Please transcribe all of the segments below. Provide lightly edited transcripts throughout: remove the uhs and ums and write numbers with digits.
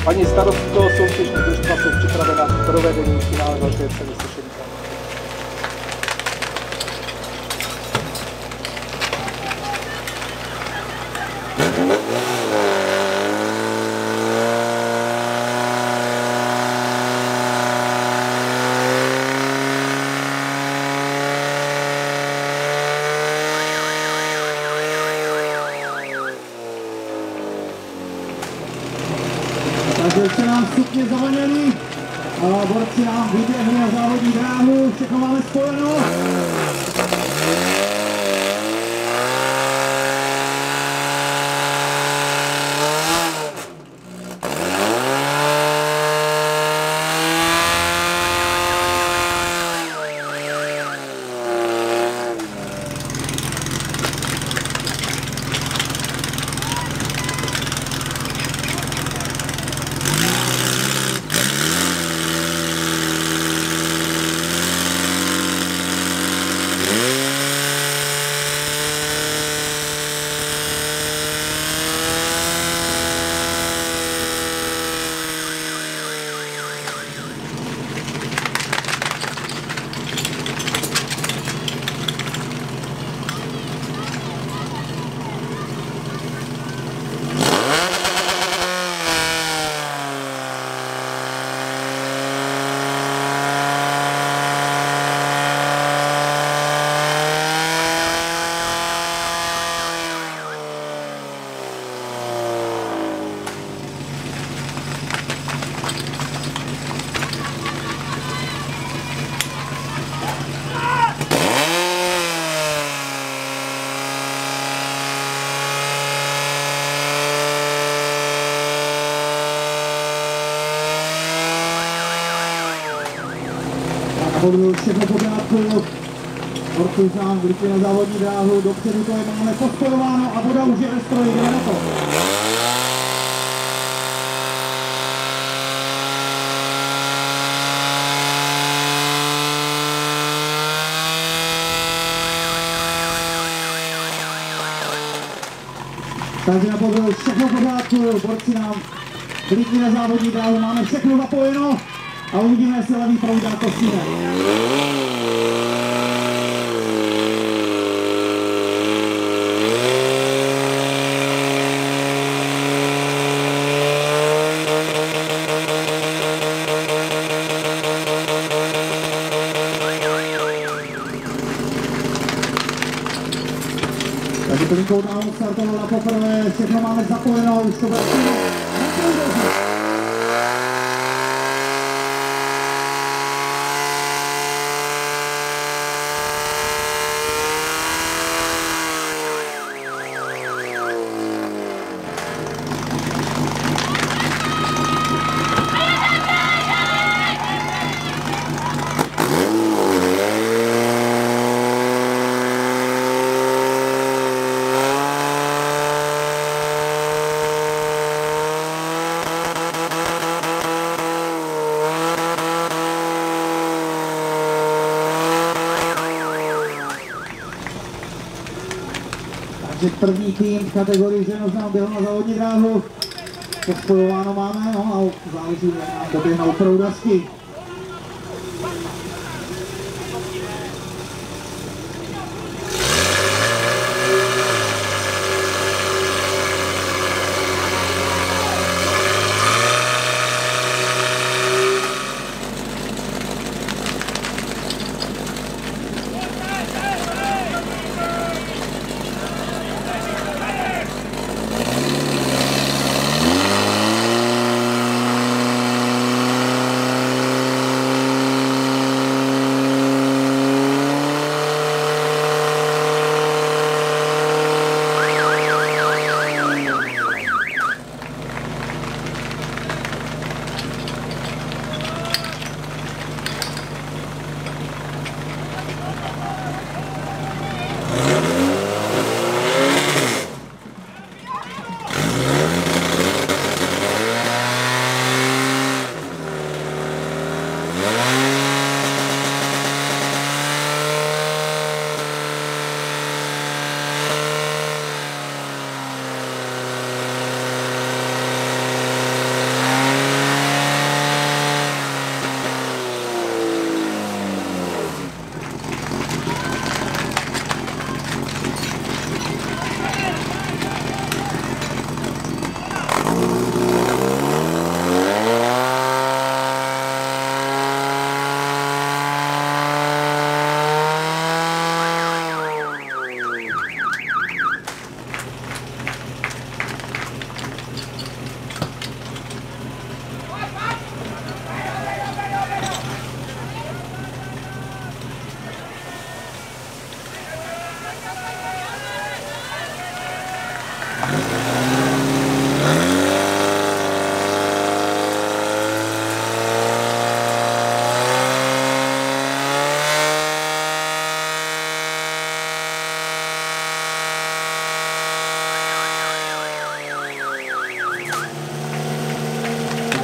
Paní starostko, soutěžní družstva jsou připravena k provedení finále velké ceny Sešenka. Takže už se nám vstupně zavoněli, borci nám vyběhli na závodní dráhu, všechno máme spojeno. Budu všechno pořádku, borci už nám vlítli na závodní dráhu, dopředu to je máme pospojováno a voda už je ve stroji, jdeme na to. Takže na pozor, všechno pořádku, borci nám vlítli na závodní dráhu, máme všechno zapojeno. A uvidíme, jestli levý proudák to stihne. Takže plnkou dávou startovala poprvé, všechno máme zapojeno, už to bude první tým v kategorii žen už nám byl na závodní dráhu. Pospojováno máme, no a záleží, jak nám doběhnou proudařky.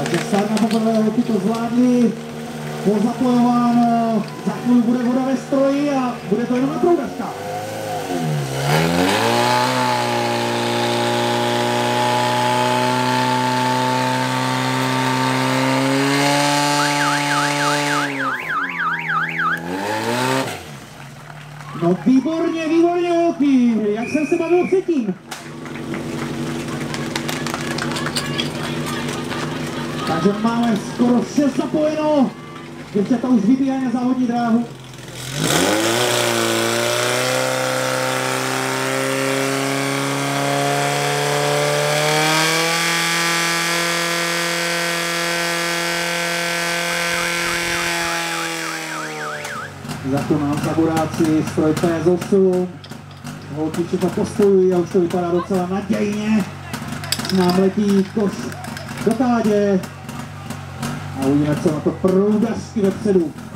Takže snad na poprvé holky to zvládli. Pozapojováno, za chvíli bude voda ve stroji a bude to jenom na proudačkách. No výborně, výborně holky, jak jsem se bavil předtím. Takže máme skoro 6 zapojeno. Děvčata už vybíhají na závodní dráhu. Za to nám zaburáci, stroj PS8. Holky všechno pospojují a už to vypadá docela nadějně. Nám letí koš do tádě. A uvidíme, co na to proudařky vepředu.